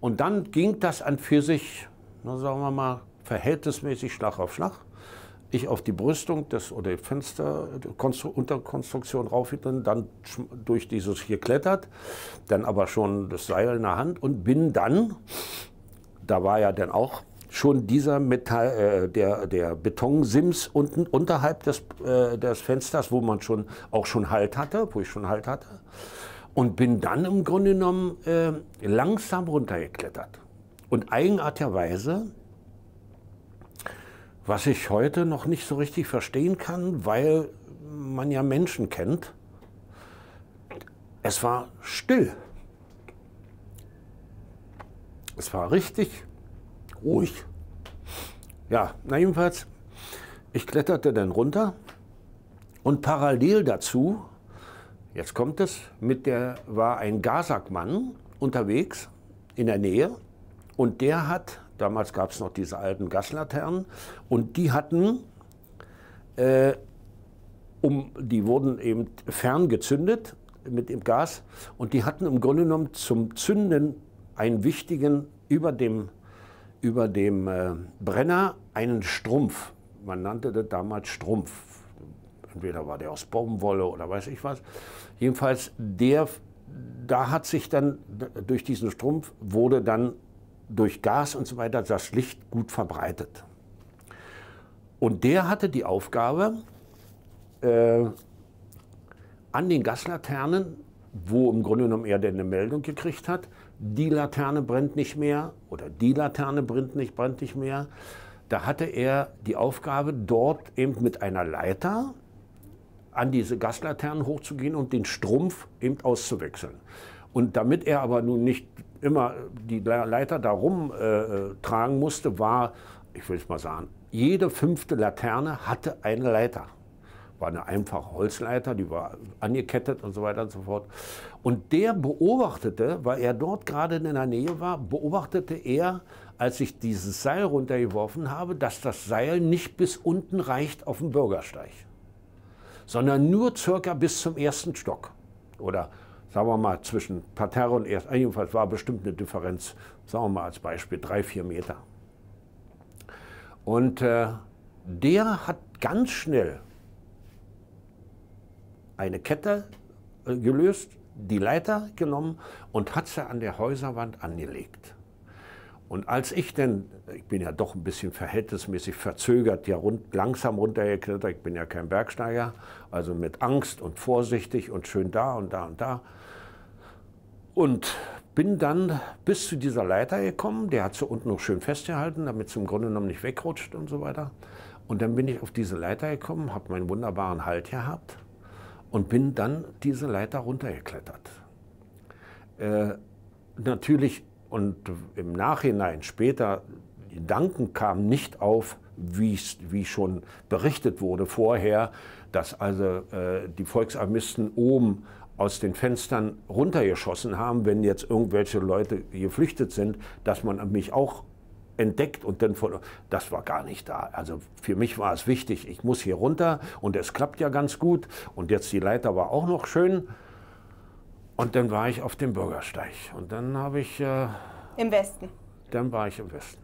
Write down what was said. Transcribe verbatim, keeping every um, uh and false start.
Und dann ging das an für sich, na, sagen wir mal, verhältnismäßig Schlag auf Schlag. Ich auf die Brüstung des, oder Fenster, Unterkonstruktion rauf, dann durch dieses hier klettert, dann aber schon das Seil in der Hand und bin dann, da war ja dann auch schon dieser Metall, äh, der, der Betonsims unten unterhalb des, äh, des Fensters, wo man schon auch schon Halt hatte, wo ich schon Halt hatte, und bin dann im Grunde genommen äh, langsam runtergeklettert. Und eigenartigerweise, was ich heute noch nicht so richtig verstehen kann, weil man ja Menschen kennt, es war still. Es war richtig ruhig. Ja, na jedenfalls, ich kletterte dann runter und parallel dazu, jetzt kommt es, mit der war ein Gasakmann unterwegs in der Nähe und der hat, damals gab es noch diese alten Gaslaternen und die hatten, äh, um, die wurden eben ferngezündet mit dem Gas und die hatten im Grunde genommen zum Zünden einen wichtigen, über dem, über dem äh, Brenner einen Strumpf. Man nannte das damals Strumpf. Entweder war der aus Baumwolle oder weiß ich was. Jedenfalls, der, da hat sich dann, durch diesen Strumpf wurde dann durch Gas und so weiter das Licht gut verbreitet. Und der hatte die Aufgabe, äh, an den Gaslaternen, wo im Grunde genommen er eine Meldung gekriegt hat, die Laterne brennt nicht mehr oder die Laterne brennt nicht, brennt nicht mehr, da hatte er die Aufgabe, dort eben mit einer Leiter an diese Gaslaternen hochzugehen und den Strumpf eben auszuwechseln. Und damit er aber nun nicht immer die Leiter darum äh, tragen musste, war, ich will es mal sagen, jede fünfte Laterne hatte eine Leiter. War eine einfache Holzleiter, die war angekettet und so weiter und so fort. Und der beobachtete, weil er dort gerade in der Nähe war, beobachtete er, als ich dieses Seil runtergeworfen habe, dass das Seil nicht bis unten reicht auf dem Bürgersteig, sondern nur circa bis zum ersten Stock. Oder sagen wir mal zwischen Parterre und erst, jedenfalls war bestimmt eine Differenz, sagen wir mal als Beispiel drei, vier Meter. Und äh, der hat ganz schnell eine Kette äh, gelöst, die Leiter genommen und hat sie an der Häuserwand angelegt. Und als ich dann, ich bin ja doch ein bisschen verhältnismäßig verzögert, ja rund, langsam runtergeklettert, ich bin ja kein Bergsteiger, also mit Angst und vorsichtig und schön da und da und da. Und bin dann bis zu dieser Leiter gekommen, der hat sie unten noch schön festgehalten, damit sie im Grunde genommen nicht wegrutscht und so weiter. Und dann bin ich auf diese Leiter gekommen, habe meinen wunderbaren Halt gehabt und bin dann diese Leiter runtergeklettert. Äh, natürlich, und im Nachhinein, später, die Gedanken kamen nicht auf, wie schon berichtet wurde vorher, dass also äh, die Volksarmisten oben aus den Fenstern runtergeschossen haben, wenn jetzt irgendwelche Leute geflüchtet sind, dass man mich auch entdeckt und dann von, das war gar nicht da. Also für mich war es wichtig, ich muss hier runter und es klappt ja ganz gut und jetzt die Leiter war auch noch schön und dann war ich auf dem Bürgersteig und dann habe ich... Äh, Im Westen? Dann war ich im Westen.